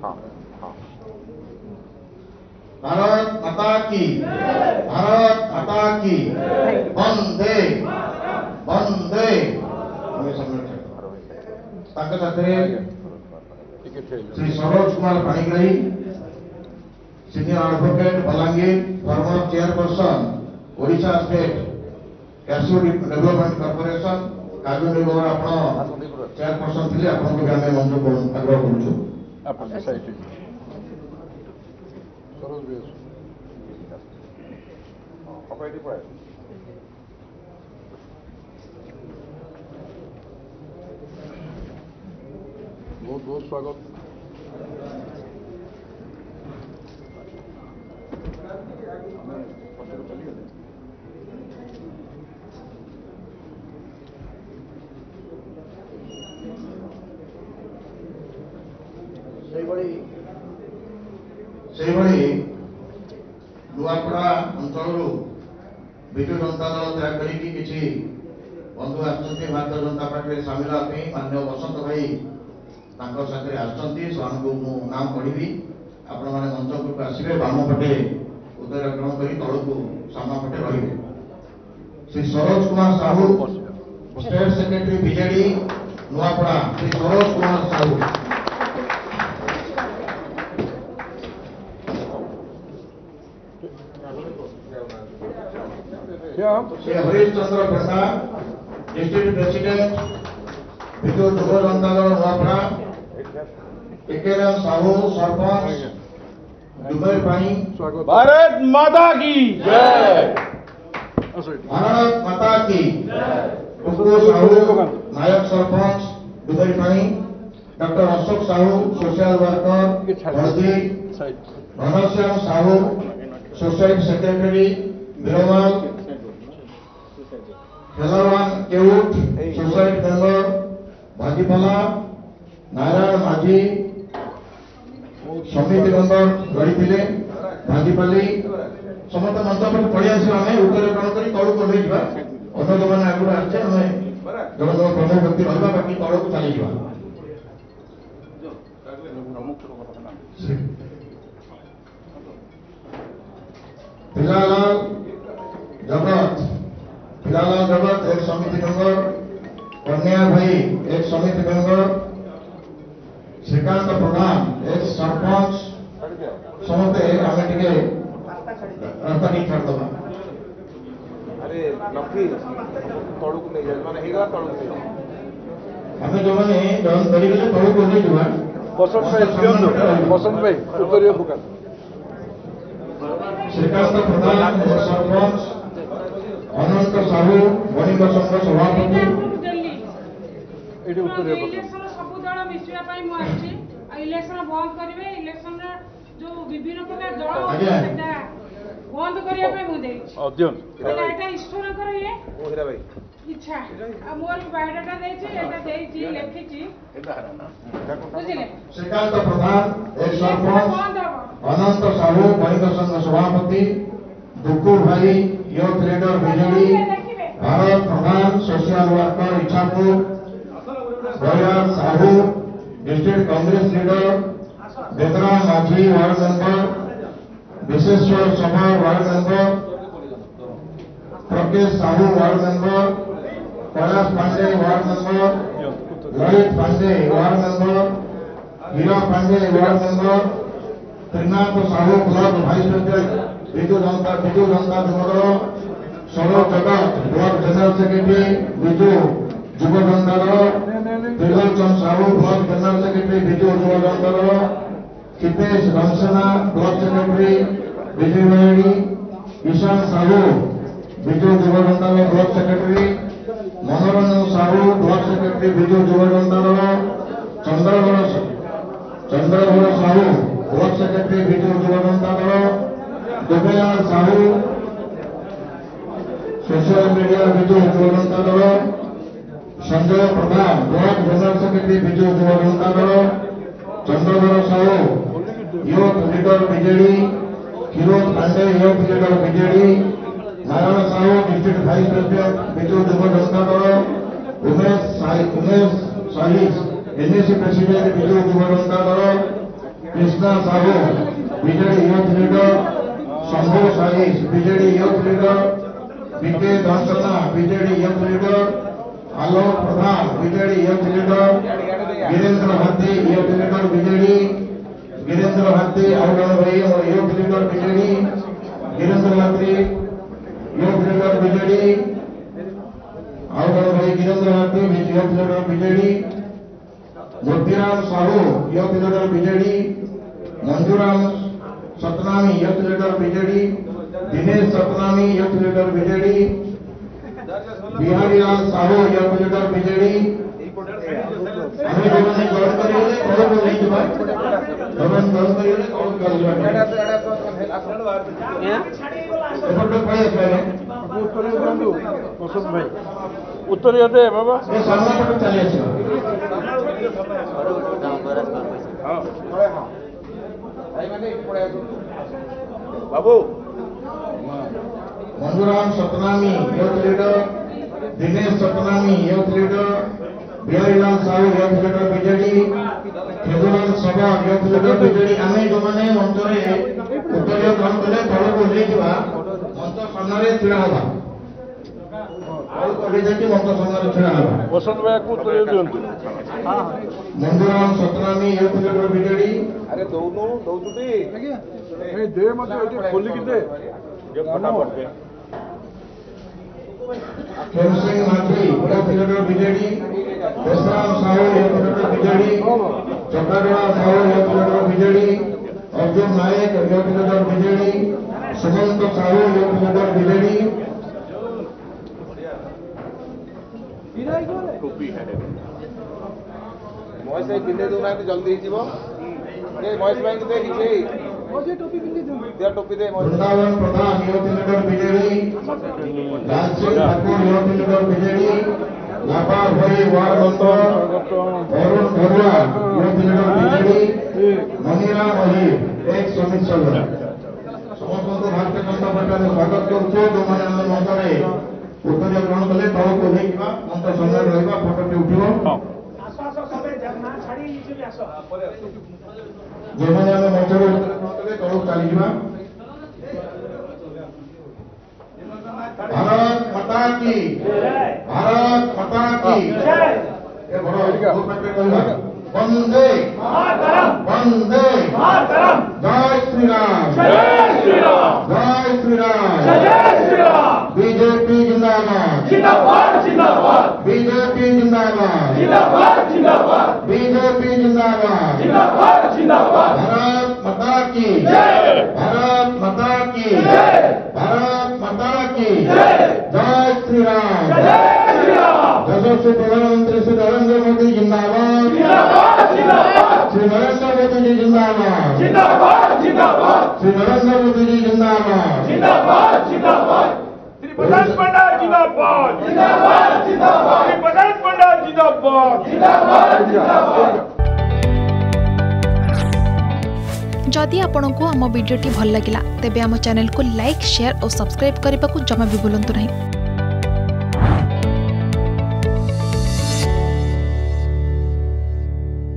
भारत माता की, भारत माता की, वंदे वंदे। Shri Saroj Kumar Panigrahi, senior advocate Balangir, former chairperson Odisha state cashew development corporation काजू निगम आप चेयरपर्सन थे आपको भी आम मंच को आग्रह करुचु। बहुत बहुत स्वागत। नुआपड़ा अंचल विजु जनता दल त्याग कर बंधु आसुच्च भारतीय जनता पार्टी सामिल होगा माननीय बसंत भाई साथे आसु नाम पढ़ी आपण मैंने मंच को आसवे बाम पटे उदय ग्रहण कर तल को सामना पटे रे। Shri Saroj Kumar Sahu state secretary BJD Nuapada, Shri Saroj Kumar Sahu. Shri Harish Chandra Prasad district president Biju Yuva Janata Dal Nuapada, Ekeram Sahu sarpanch Dubai Pani. Bharat माता की जय, भारत माता की। Kuku Sahu Nayak sarpanch Dubai Pani, doctor Ashok Sahu social worker Haldi, Ghanshyam Sahu society secretary Birwal, Khelawan Keut society member Bhajipala, Narayan माझी समिति मेंबर गढ़ी भाजीपाली समस्त मंच पर पड़ी आस उत्तर ग्रहण कर तौर को ले जावा। अन्य जो मैंने आगे आसे जन जन प्रमुख व्यक्ति रहा बाकी तौर को चली जावा। पिलालाल जगत, पिलालाल जगत एक समिति मेंबर, कन्या भाई एक समिति मेंबर, श्रीकांत प्रधान एक सरपंच, समस्ते आम टे रास्ता ठीक छाड़ दबा। अरे लकी तड़ू को ले जाए माने हेगा तड़ू को आम जो मैंने जन करेंगे तौर को ले जावा। बसंत भाई उत्तरीय दुकान श्रीकांत प्रधान सरपंच, अनंत साहू वणिक संघ सभापति। इलेक्शन बंद करेंगे, इलेक्शन जो विभिन्न प्रकार दल बंद करने ईश्वर ये इच्छा मोर बायोडाटा लिखी बुझे। श्रीकांत प्रधान एक सरपंच, अनंत साहू वणिक संघ सभापति, दुकू भाई youth leader BJD, Bharat Pradhan social worker Ichhapur, Dayal Sahu district Congress leader, Betra Majhi ward member, Visheshwar Sabha ward member, Prakash Sahu ward member, Kailash Pandey ward member, Lalit Pandey ward member, Hira Pandey ward member, Trinath Sahu block vice president Biju Janata Dal, Saroj Jagat block general secretary Biju Yuva Janata Dal, Trilochan Sahu block general secretary Biju Yuva Janata Dal, Hitesh Ramsena block secretary Vijaywadi, Ishan Sahu Biju Yuva Janata Dal block secretary, Manoranjan Sahu block secretary Biju Yuva Janata Dal, Chandradhar Sahu block secretary Biju Yuva Janata Dal, Dubelal Sahu social media Biju Yuva Janata Dal, Sanjay Pradhan block general secretary Biju Yuva Janata Dal, Chandradhar Sahu youth leader BJD, Firoz Pandey youth leader BJD, Narayan Sahu district vice president Biju Yuva Janata Dal, Umesh Sahis NAC president Biju Yuva Janata दल, Krishna Sahu BJD youth leader, Shambhu Sais BJD youth leader, BK Dasna BJD youth leader, Alok Pradhan BJD youth leader, Virendra Hathi youth leader BJD, Virendra हाथी out भाई youth leader BJD, Virendra Hathi youth leader BJD, out भाई Virendra Hathi youth leader BJD, Motiram Sahu youth leader BJD, Manjuram Satnami youth leader BJD, Dinesh Satnami youth leader BJD, Bihari Lal Sahu youth leader BJD. हमें जोने गौर करिए कौन को नहीं जुबा जोन गौर करिए कौन कर जुबा एफर्ट पाए पहले वसंत भाई उत्तर दे बाबा ये सामने पर चले छ हां भाई माने पड़े बाबू Manjuram Satnami youth leader, Dinesh Satnami youth leader, Biharilal Sahu youth leader BJD, Khedulal Sabha youth leader BJD. आमे जो माने मंचरे उत्तर ग्रहण कले तळ को ले जिबा मंच सामने छिड़ा हबा और कोडी देखि मंच सामने छिड़ा हबा वसंत भाई को उत्तर दियंतु। हां Manjuram Satnami youth leader BJD. अरे दोनों दो छुट्टी ए दे मत एटी खोली कि दे जो फटाफट दे Khem Singh Mathi youth leader BJD, Deshram Sahu youth leader BJD, Chandragarh Sahu youth leader BJD, Arjun Nayak youth leader BJD, Sumant Sahu youth leader BJD. टोपी है महेश भाई पिंधे दो ना तो जल्दी ही जीवो ए महेश भाई दे नीचे महेश टोपी पिंधे दे टोपी दे Vrindavan Pradhan youth leader BJD, Rajsingh Thakur youth leader BJD, Lapa भाई ward number Arun Bharua youth leader BJD, Manira Ahir एक समित सदस्य। समस्त को भारतीय जनता पार्टी स्वागत करछो जो माने हम मंचरे उत्तर ग्रहण कले तळ को ले जिबा मंच सामने रहबा फोटो के उठिबो जो माने हम मंचरे उत्तर ग्रहण कले तळ चली जिबा। भारत माता की जय, भारत माता की जय। ये बड़ो दो मिनट कहूंगा वंदे मातरम, वंदे मातरम, जय श्री राम, जय श्री राम, जय श्री राम, जय श्री राम। बीजेपी जिंदाबाद, जिंदाबाद जिंदाबाद, बीजेपी जिंदाबाद, जिंदाबाद जिंदाबाद, बीजेपी जिंदाबाद, जिंदाबाद जिंदाबाद। भारत माता की जय, भारत माता की जय, भारत माता की जय, जय श्री राम, जय श्री राम। यशस्वी प्रधानमंत्री श्री नरेंद्र मोदी जिंदाबाद, जिंदाबाद जिंदाबाद, श्री नरेंद्र मोदी जी जिंदाबाद, जिंदाबाद जिंदाबाद, श्री नरेंद्र मोदी जी जिंदाबाद, जिंदाबाद जिंदाबाद। प्रकाश पंडा जिंदाबाद, जिंदाबाद जिंदाबाद, प्रकाश पंडा जिंदाबाद, जिंदाबाद जिंदाबाद। जदि आपंक आम भिडी भल लगा तेब आम चैनल को लाइक शेयर और सब्सक्राइब करने को जमा भी भूलु नहीं।